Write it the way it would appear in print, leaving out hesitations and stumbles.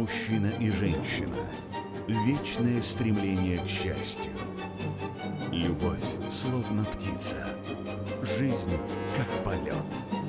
Мужчина и женщина. Вечное стремление к счастью. Любовь, словно птица. Жизнь, как полет.